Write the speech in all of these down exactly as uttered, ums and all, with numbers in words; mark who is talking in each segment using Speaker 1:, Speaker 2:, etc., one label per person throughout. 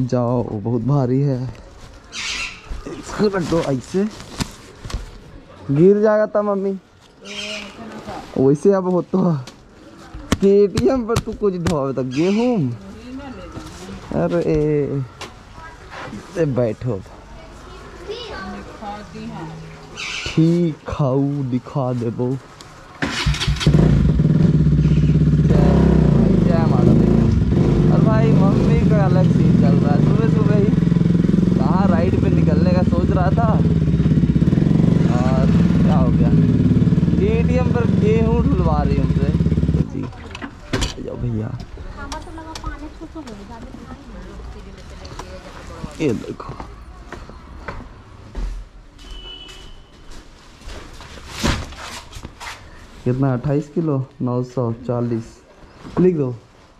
Speaker 1: जाओ, बहुत भारी है, इसको रख दो ऐसे, गिर जाएगा था मम्मी। वैसे अब हो तो केटीएम पर तू कुछ ढोवे तक गेहूं। अरे ए, बैठो ठीक खाऊ दिखा देबो। जय माता दी। और भाई मम्मी का अलग सीन चल रहा है, सुबह सुबह ही कहाँ राइड पे निकलने का सोच रहा था और क्या हो गया, केटीएम पर गेहूं ढुलवा रही हमसे। जी जाओ भैया, ये देखो कितना, अट्ठाईस किलो, नौ सौ चालीस लिख दो।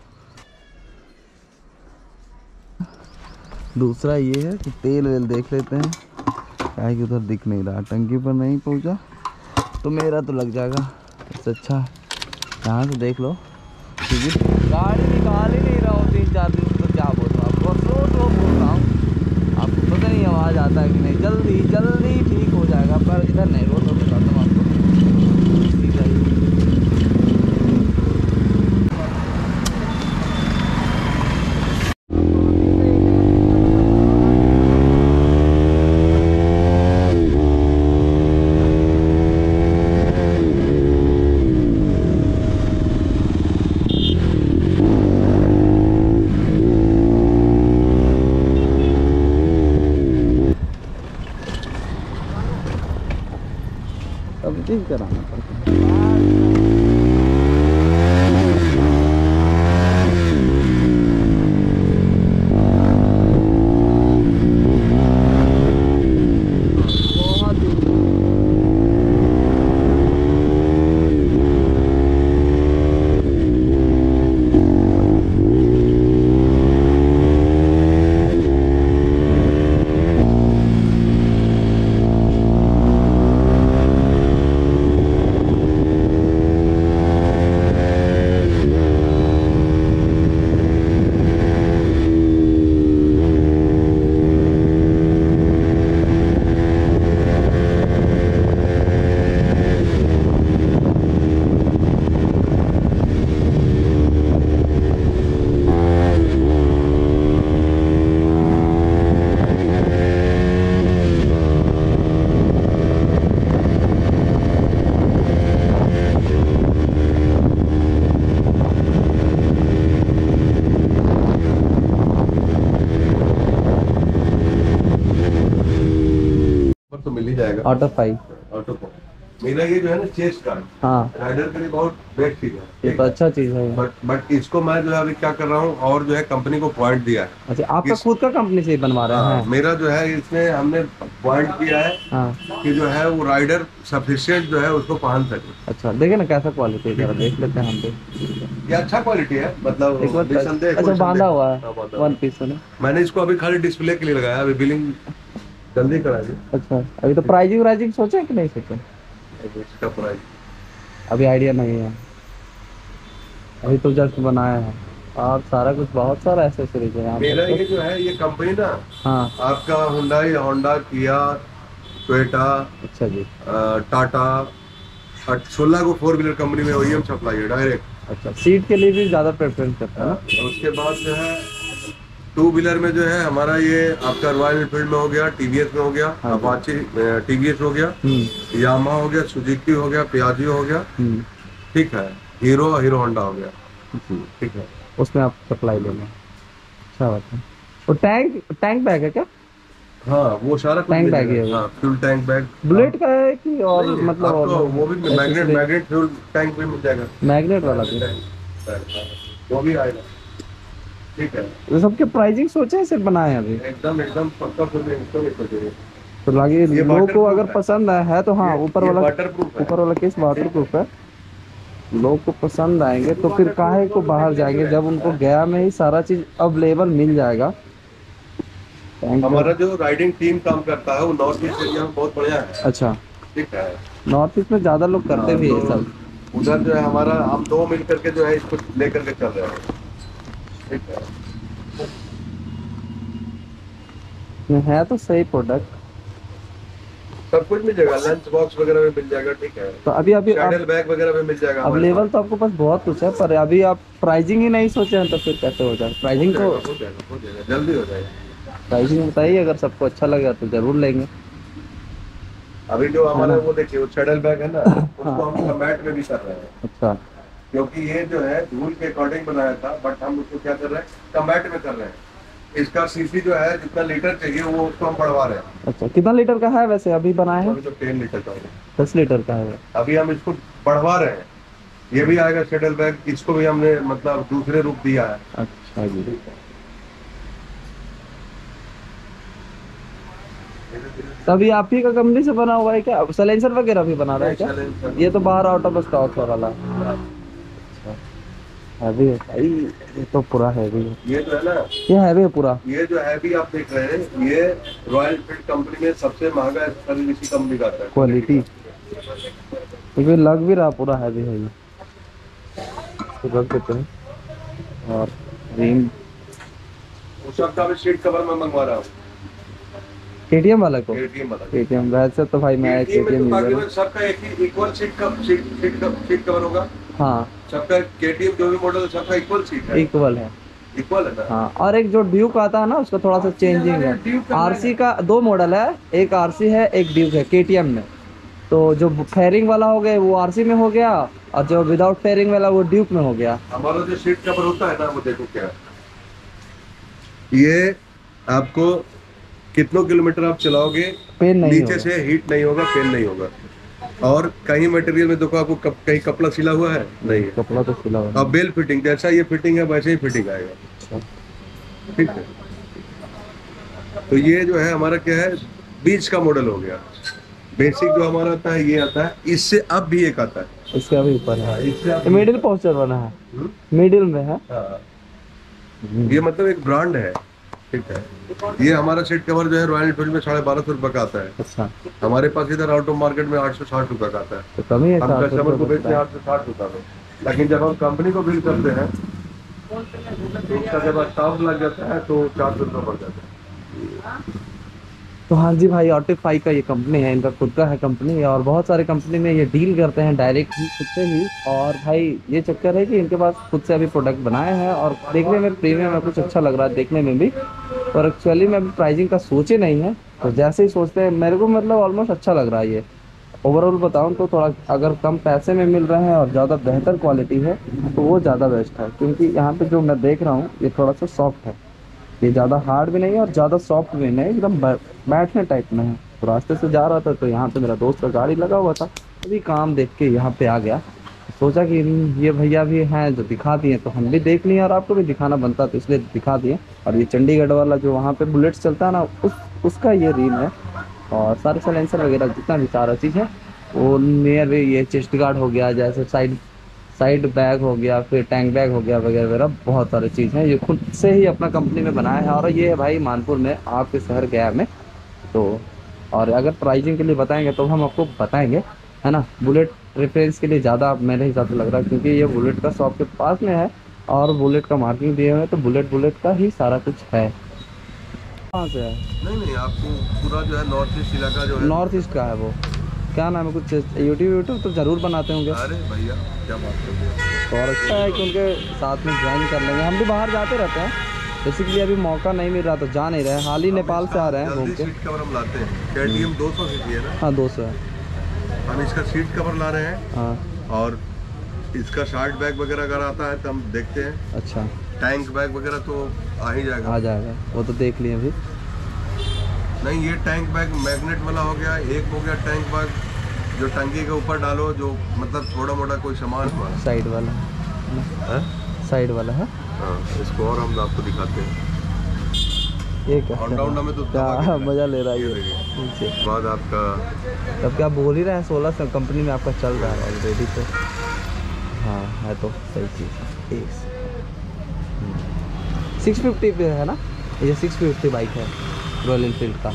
Speaker 1: दूसरा ये है कि तेल वेल देख लेते हैं, क्या कि उधर दिख नहीं रहा, टंकी पर नहीं पहुंचा तो मेरा तो लग जाएगा, इससे अच्छा यहाँ से देख लो, क्योंकि गाड़ी निकाल ही नहीं रहा हूँ तीन चार दिन तो क्या बोल रहा हूँ आपको, स्लो स्लो बोल रहा हूँ, आपको पता नहीं आवाज़ आता है कि नहीं। जल्दी जल्दी ठीक हो जाएगा, पर इधर नहीं, रोड रोड बताता हूँ आपको, ठीक है। अब ठीक कराना पड़ता है।
Speaker 2: तो मिल ही जाएगा
Speaker 1: ऑटो फाइव
Speaker 2: ऑटो को। मेरा ये जो है ना चेस्ट कार्ड,
Speaker 1: हाँ
Speaker 2: राइडर के लिए बहुत बेस्ट चीज है,
Speaker 1: ये तो अच्छा चीज है।
Speaker 2: बट बट इसको मैं जो है अभी क्या कर रहा हूँ, और जो है कंपनी को पॉइंट दिया है।
Speaker 1: अच्छा, आपका
Speaker 2: इस,
Speaker 1: खुद का कंपनी से ही बनवा रहे
Speaker 2: हाँ,
Speaker 1: हैं?
Speaker 2: मेरा जो है इसमें हमने पॉइंट किया है,
Speaker 1: हाँ
Speaker 2: कि जो है वो राइडर सफिशिएंट जो है उसको पहन सके।
Speaker 1: अच्छा, देखे ना कैसा क्वालिटी है, जरा देख लेते हैं हम भी।
Speaker 2: ये अच्छा क्वालिटी है, मतलब
Speaker 1: एक बार
Speaker 2: निसंदेह
Speaker 1: अच्छा
Speaker 2: कोई
Speaker 1: बांधा
Speaker 2: संदेह-
Speaker 1: हुआ
Speaker 2: हाँ,
Speaker 1: है
Speaker 2: बांधा हुआ
Speaker 1: वन
Speaker 2: है।
Speaker 1: पीस में।
Speaker 2: मैंने इसको अभी खाली डिस्प्ले के लिए लगाया, अभी बिलिंग जल्दी करा दी।
Speaker 1: अच्छा, अभी तो प्राइजिंग वाइजिंग सोचे कि नहीं सोचे?
Speaker 2: इसका प्राइस
Speaker 1: अभी आइडिया नहीं है, अभी तो जस्ट बनाया है, और सारा कुछ बहुत सारा एसेसरीज है यहाँ
Speaker 2: मेरा
Speaker 1: पे।
Speaker 2: ये जो है ये कंपनी ना,
Speaker 1: हाँ
Speaker 2: आपका हुंडई, होंडा, किया, टोयोटा,
Speaker 1: अच्छा जी,
Speaker 2: टाटा, सोलह को फोर व्हीलर कंपनी में ओईएम सप्लाई है डायरेक्ट।
Speaker 1: अच्छा सीट के लिए भी ज्यादा प्रेफरेंस करता है ना।
Speaker 2: उसके बाद जो है टू व्हीलर में जो है हमारा ये आपका रॉयल एनफील्ड में हो गया, टीवीएस में हो गया,
Speaker 1: हाँ जी।
Speaker 2: अपाचे टीवीएस हो गया,
Speaker 1: हम्म
Speaker 2: यामा हो गया, सुजुकी हो गया, पियाजियो हो गया,
Speaker 1: हम्म
Speaker 2: ठीक है, हीरो हीरो होंडा हो गया,
Speaker 1: जी,
Speaker 2: ठीक है।
Speaker 1: उसमें आप सप्लाई लेंगे, अच्छा बात है। और टैंक टैंक बैग है क्या?
Speaker 2: हाँ वो सारा कुछ
Speaker 1: टैंक
Speaker 2: मिल
Speaker 1: बैग
Speaker 2: जाएगा।
Speaker 1: है वो?
Speaker 2: हाँ, फ्यूल टैंक बैग
Speaker 1: बुलेट का है कि और
Speaker 2: नहीं,
Speaker 1: मतलब
Speaker 2: आपको
Speaker 1: और
Speaker 2: वो भी मैग्नेट मैग्नेट फ्यूल टैंक भी मिल जाएगा,
Speaker 1: मैग्नेट वाला भी?
Speaker 2: वो भी आएगा, ठीक है।
Speaker 1: ये सबके प्राइसिंग सोचे हैं, सिर्फ बनाए हैं अभी?
Speaker 2: एकदम एकदम पक्का सोचे, एकदम नहीं सोचे।
Speaker 1: तो लगे
Speaker 2: ये
Speaker 1: लोग को अगर
Speaker 2: waterproof है।
Speaker 1: पसंद है, है तो हाँ,
Speaker 2: ये-
Speaker 1: ऊपर
Speaker 2: ये
Speaker 1: वाला
Speaker 2: waterproof है।
Speaker 1: ऊपर वाला केस वाटर प्रूफ है, लोग को पसंद आएंगे तो फिर काहे को बाहर जाएंगे, जब उनको गया में ही सारा चीज अवेलेबल मिल जाएगा।
Speaker 2: हमारा जो राइडिंग टीम काम करता है वो नॉर्थ ईस्ट एरिया में बहुत बढ़िया है,
Speaker 1: अच्छा,
Speaker 2: ठीक है।
Speaker 1: नॉर्थ ईस्ट में ज्यादा लोग करते भी है सब।
Speaker 2: उधर जो है हमारा, हम दो मिल करके जो है इसको लेकर के चल रहे हैं, ठीक है।
Speaker 1: है तो सही प्रोडक्ट।
Speaker 2: सब कुछ मिल जाएगा, लंच बॉक्स वगैरह में मिल जाएगा, ठीक है।
Speaker 1: तो अभी अभी
Speaker 2: सैडल बैग वगैरह में मिल जाएगा हमारे
Speaker 1: अवेलेबल तो आपको पास बहुत कुछ है, पर अभी आप प्राइसिंग ही नहीं सोचे हैं तो फिर कैसे हो जाए?
Speaker 2: पास।
Speaker 1: प्राइसिंग
Speaker 2: हो
Speaker 1: तो
Speaker 2: जाएगा, हो जाएगा, हो जाएगा, जल्दी हो जाएगा।
Speaker 1: प्राइसिंग बताइए, अगर सबको अच्छा लगेगा तो जरूर लेंगे।
Speaker 2: अभी जो हमारा
Speaker 1: ना?
Speaker 2: वो देखिए, वो सैडल बैग है ना, उसको
Speaker 1: हाँ।
Speaker 2: हम कमेट में भी कर रहे हैं,
Speaker 1: अच्छा।
Speaker 2: क्योंकि ये जो है धूल के अकॉर्डिंग बनाया था, बट हम उसको क्या कर रहे हैं, कमेट में कर रहे हैं। इसका सीसी जो है जितना लीटर चाहिए वो उसको हम बढ़वा रहे हैं।
Speaker 1: अच्छा, कितना लीटर का है वैसे अभी बनाए हैं?
Speaker 2: अभी तो टेन लीटर का है,
Speaker 1: दस लीटर का है।
Speaker 2: अभी हम इसको बढ़वा रहे हैं। ये भी आएगा शटल बैग, इसको भी हमने मतलब दूसरे रूप दिया है।
Speaker 1: अच्छा जी। तभी आप ही का कंपनी से बना हुआ है क्या? सलेंसर वगैरह भी बना रहा है क्या?
Speaker 2: Silencer।
Speaker 1: ये तो बाहर आउट ऑफ स्टॉक वाला हैवी है भाई, ये तो पूरा हैवी है।
Speaker 2: ये जो है ना,
Speaker 1: ये हैवी है पूरा।
Speaker 2: ये जो हैवी आप देख रहे हैं, ये रॉयल एनफील्ड कंपनी में सबसे महंगा सर्विस इसी कंपनी का आता है।
Speaker 1: क्वालिटी क्योंकि लग भी रहा पूरा हैवी है ये। इसको रख देते हैं। और रिंग
Speaker 2: उस सबका भी सीट कवर में मंगवा रहा हूँ,
Speaker 1: केटीएम वाला को।
Speaker 2: केटीएम वाला।
Speaker 1: केटीएम वैसे तो भाई मैं
Speaker 2: केटीएम में तो
Speaker 1: केटीएम यूजर
Speaker 2: बाकी
Speaker 1: हूँ।
Speaker 2: में सबका एक ही इक्वल सीट का सीट सीट का सीट कवर होगा।
Speaker 1: हाँ
Speaker 2: सबका केटीएम जो भी मॉडल है सबका इक्वल सीट है,
Speaker 1: इक्वल है।
Speaker 2: इक्वल है ना।
Speaker 1: हाँ, और एक जो ड्यूक आता है ना उसका थोड़ा सा चेंजिंग है। आरसी का दो मॉडल है, एक आरसी है एक ड्यूक है केटीएम में। तो जो फेयरिंग वाला हो गया वो आरसी में हो गया, और जो विदाउट फेयरिंग वाला वो ड्यूक में हो गया।
Speaker 2: हमारा जो सीट कवर होता है ना, वो देखो क्या है, ये आपको कितनों किलोमीटर आप चलाओगे
Speaker 1: पेन नहीं
Speaker 2: नीचे
Speaker 1: होगा।
Speaker 2: से हीट नहीं होगा, पेन नहीं होगा। और कहीं मटेरियल में देखो आपको कप, कहीं कपड़ा सिला हुआ है नहीं है।
Speaker 1: कपड़ा तो सिला हुआ है।
Speaker 2: अब बेल फिटिंग जैसा ये फिटिंग है वैसे ही फिटिंग आएगा, ठीक है। तो ये जो है हमारा क्या है, बीच का मॉडल हो गया। बेसिक जो हमारा आता है ये आता है, इससे अब भी एक आता है,
Speaker 1: इसके अभी ऊपर है।
Speaker 2: इससे अब
Speaker 1: ये मिडिल पोस्टर बना है,
Speaker 2: हम्म?
Speaker 1: मिडिल में है।
Speaker 2: हाँ। ये मतलब एक ब्रांड है, ठीक है। ये हमारा सीट कवर जो है रॉयल एनफील्ड में साढ़े बारह सौ रुपए का आता है।
Speaker 1: अच्छा,
Speaker 2: हमारे पास इधर आउट ऑफ मार्केट में आठ सौ साठ रुपए का आता है।
Speaker 1: तो कमी है।
Speaker 2: हम
Speaker 1: चार सौ
Speaker 2: कस्टमर को
Speaker 1: रुपये
Speaker 2: बेचते हैं आठ सौ साठ रुपए में, लेकिन जब हम कंपनी को बिल करते हैं तो उसका जब स्टाफ लग जाता है तो चार सौ रुपये बढ़ जाता है।
Speaker 1: तो हाँ जी भाई, ऑटिफाई का ये कंपनी है, इनका खुद का है कंपनी, और बहुत सारे कंपनी में ये डील करते हैं डायरेक्ट ही खुद से ही। और भाई ये चक्कर है कि इनके पास खुद से अभी प्रोडक्ट बनाए हैं, और देखने में प्रीमियम है, कुछ अच्छा लग रहा है देखने में भी। और एक्चुअली में अभी प्राइसिंग का सोचे नहीं है, तो जैसे ही सोचते हैं मेरे को मतलब ऑलमोस्ट अच्छा लग रहा है ये। ओवरऑल बताऊँ तो थोड़ा अगर कम पैसे में मिल रहे हैं और ज़्यादा बेहतर क्वालिटी है तो वो ज़्यादा बेस्ट है, क्योंकि यहाँ पे जो मैं देख रहा हूँ ये थोड़ा सा सॉफ्ट है। ये ज़्यादा हार्ड भी नहीं है और ज़्यादा सॉफ्ट भी नहीं, एकदम बैठने टाइप में है। तो रास्ते से जा रहा था तो यहाँ पे मेरा दोस्त का गाड़ी लगा हुआ था, अभी काम देख के यहाँ पे आ गया। सोचा कि ये भैया भी हैं जो दिखा दिए तो हम भी देख लिए, और आपको भी दिखाना बनता तो इसलिए दिखा दिए। और ये चंडीगढ़ वाला जो वहाँ पे बुलेट्स चलता है ना, उस उसका ये रिम है। और सारे साइलेंसर वगैरह जितना भी सारा चीज़ है वो नियर ये चेस्ट गार्ड हो गया, जैसे साइड साइड बैग हो गया, फिर टैंक बैग हो गया वगैरह वगैरह, बहुत सारी चीज़ हैं। ये खुद से ही अपना कंपनी में बनाया है, और ये है भाई मानपुर में, आपके शहर गया में। तो और अगर प्राइसिंग के लिए बताएंगे तो हम आपको बताएंगे, है ना। बुलेट रेफरेंस के लिए ज़्यादा मेरे हिसाब से लग रहा है, क्योंकि ये बुलेट का शॉप के पास में है और बुलेट का मार्किंग दिए हुए हैं, तो बुलेट बुलेट का ही सारा कुछ है। कहाँ से है?
Speaker 2: नहीं नहीं, आपको पूरा जो है नॉर्थ ईस्ट इलाका जो है,
Speaker 1: नॉर्थ ईस्ट का है वो। क्या नाम है? कुछ यूट्यूब यूट्यूब तो ज़रूर बनाते होंगे।
Speaker 2: अरे भैया क्या बात कर रहे हैं।
Speaker 1: और अच्छा है कि उनके साथ में ज्वाइन कर लेंगे। हम भी बाहर जाते रहते हैं, बेसिकली अभी मौका नहीं मिल रहा तो जा नहीं रहे। हाल ही नेपाल से आ रहे हैं घूम
Speaker 2: जल्दी
Speaker 1: के।
Speaker 2: सीट कवर हम लाते हैं, केटीएम दो सौ सीसी है ना,
Speaker 1: हाँ दो सौ है।
Speaker 2: हम इसका सीट कवर ला रहे हैं।
Speaker 1: हाँ
Speaker 2: और इसका शार्ट बैग वगैरह अगर आता है तो हम देखते हैं।
Speaker 1: अच्छा,
Speaker 2: टैंक बैग वगैरह तो आ ही जाएगा।
Speaker 1: आ जाएगा, वो तो देख लिए अभी।
Speaker 2: नहीं, ये टैंक बैग मैग्नेट वाला हो गया, एक हो गया टैंक बैग जो टंकी के ऊपर डालो, जो मतलब थोड़ा मोटा कोई सामान हुआ
Speaker 1: साइड वाला
Speaker 2: है,
Speaker 1: साइड वाला है।
Speaker 2: हाँ, इसको और हम आपको दिखाते हैं।
Speaker 1: ये क्या
Speaker 2: होंडा होंडा में तो
Speaker 1: क्या मजा ले रहा है
Speaker 2: ये
Speaker 1: ये
Speaker 2: देखिए।
Speaker 1: नीचे।
Speaker 2: बाद आपका
Speaker 1: तब क्या बोल ही रहे हैं, सोलह सौ कंपनी में आपका चल रहा है ऑलरेडी तो। हाँ है तो सही चीज़। सिक्स फिफ्टी पे है ना ये? सिक्स फिफ्टी बाइक है रॉयल एनफील्ड का।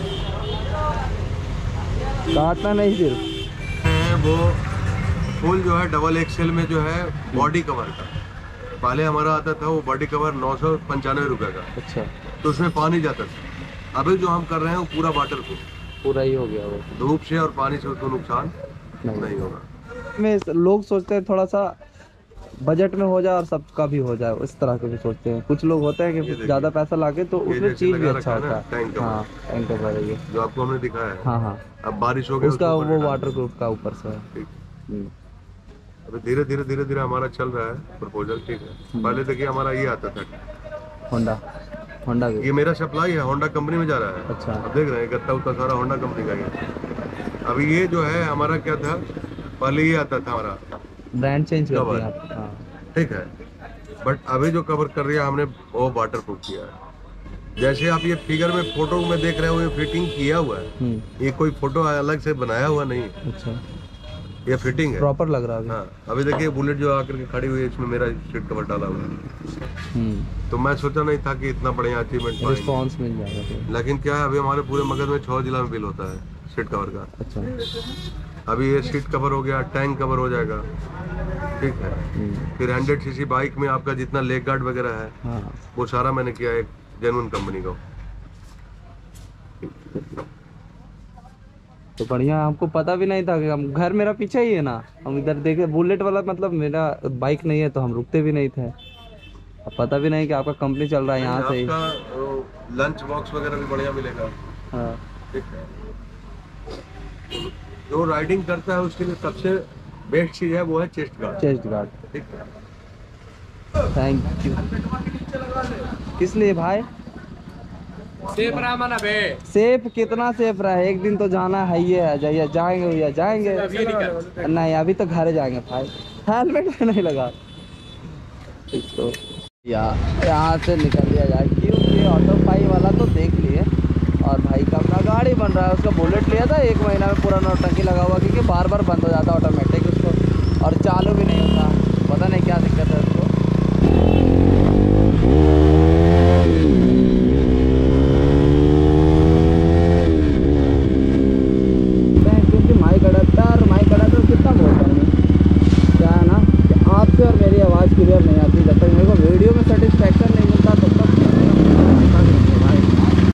Speaker 1: काटना नहीं सिर्फ
Speaker 2: है वो फुल जो है डबल एक्सेल में जो है बॉडी कवर का। पहले हमारा आता था वो बॉडी कवर नौ सौ पंचानवे रुपये का,
Speaker 1: अच्छा।
Speaker 2: तो उसमें पानी जाता था। अभी जो हम कर रहे हैं वो पूरा वाटर प्रूफ,
Speaker 1: पूरा ही हो गया वो।
Speaker 2: धूप से और पानी से उसको नुकसान
Speaker 1: नहीं।
Speaker 2: नहीं होगा।
Speaker 1: में लोग सोचते हैं थोड़ा सा बजट में हो जाए और सबका भी हो जाए, इस तरह के भी सोचते हैं। कुछ लोग होते हैं
Speaker 2: ये
Speaker 1: कि
Speaker 2: देखिए,
Speaker 1: ज्यादा पैसा लाके तो
Speaker 2: ये
Speaker 1: उसमें
Speaker 2: जैसे
Speaker 1: चीज भी
Speaker 2: लगा
Speaker 1: अच्छा
Speaker 2: रखा है
Speaker 1: होता
Speaker 2: ना,
Speaker 1: है।
Speaker 2: Tank cover.
Speaker 1: हाँ टैंक कवर है ये।
Speaker 2: जो आपको हमने दिखाया है,
Speaker 1: हाँ हाँ,
Speaker 2: अब बारिश हो गई
Speaker 1: उसका
Speaker 2: उसको ऊपर
Speaker 1: वो
Speaker 2: डाल
Speaker 1: वाटर
Speaker 2: देंगे।
Speaker 1: प्रूफ का ऊपर से है।
Speaker 2: ठीक।
Speaker 1: हम्म,
Speaker 2: अभी धीरे धीरे धीरे धीरे हमारा चल रहा है प्रपोजल। ठीक है, पहले देखिए हमारा ये आता था,
Speaker 1: होंडा होंडा
Speaker 2: ये
Speaker 1: भी।
Speaker 2: मेरा सप्लाई है, होंडा कंपनी में जा रहा है।
Speaker 1: अच्छा।
Speaker 2: अब देख रहे हैं गत्ता उतना सारा होंडा कंपनी का ही है। अभी ये जो है हमारा क्या था, पहले ये आता था हमारा
Speaker 1: ब्रांड चेंज कर
Speaker 2: कवर।
Speaker 1: दिया आप। हाँ।
Speaker 2: ठीक है, बट अभी जो कवर कर रही है हमने वो वाटर प्रूफ किया है। जैसे आप ये फिगर में फोटो में देख रहे हो, ये फिटिंग किया हुआ है,
Speaker 1: हम्म,
Speaker 2: ये कोई फोटो अलग से बनाया हुआ नहीं,
Speaker 1: अच्छा,
Speaker 2: ये फिटिंग है।
Speaker 1: प्रॉपर लग रहा है अभी।
Speaker 2: हाँ, अभी देखिए बुलेट जो आकर के खड़ी हुई है, इसमें मेरा सीट कवर डाला हुआ है।
Speaker 1: हम्म,
Speaker 2: तो मैं सोचा नहीं था कि इतना बढ़िया अचीवमेंट पाएंगे,
Speaker 1: रिस्पॉन्स मिल जाएगा फिर।
Speaker 2: लेकिन क्या है, अभी हमारे पूरे मगध में छह जिला में बिल होता है सीट कवर का।
Speaker 1: अच्छा।
Speaker 2: अभी ये सीट कवर हो गया, टैंक कवर हो जाएगा। ठीक है,
Speaker 1: हम्म,
Speaker 2: फिर हंड्रेड सीसी बाइक में आपका जितना लेग गार्ड वगैरह है,
Speaker 1: हाँ।
Speaker 2: वो सारा मैंने किया एक जेन्युइन कंपनी का।
Speaker 1: तो बढ़िया, हमको पता भी नहीं था कि हम, घर मेरा पीछे ही है ना, हम इधर देखे बुलेट वाला, मतलब मेरा बाइक नहीं है तो हम रुकते भी नहीं थे। अब पता भी नहीं कि आपका कंपनी चल रहा है यहाँ से ही।
Speaker 2: आपका लंच बॉक्स वगैरह भी बढ़िया मिलेगा।
Speaker 1: हाँ।
Speaker 2: ठीक है, जो राइडिंग करता है उसके लिए सबसे बेस्ट चीज है वो है चेस्ट गार्ड।
Speaker 1: Chest guard.
Speaker 2: ठीक है,
Speaker 1: थैंक यू। किस लिए भाई?
Speaker 3: सेफ रहा मना बे।
Speaker 1: सेफ कितना सेफ रहा है, एक दिन तो जाना है ही है। जाइए, जाएंगे भैया जाएंगे। नहीं अभी तो घर जाएंगे भाई, हेलमेट में नहीं लगा। तो यार यहाँ से निकल लिया जाए, क्योंकि ऑटो पाई वाला तो देख लिए, और भाई का अपना गाड़ी बन रहा है। उसका बुलेट लिया था, एक महीना में पूरा नौटंकी लगा हुआ, क्योंकि बार बार बंद हो जाता ऑटोमेटिक उसको, और चालू भी नहीं होता। पता नहीं क्या दिक्कत है।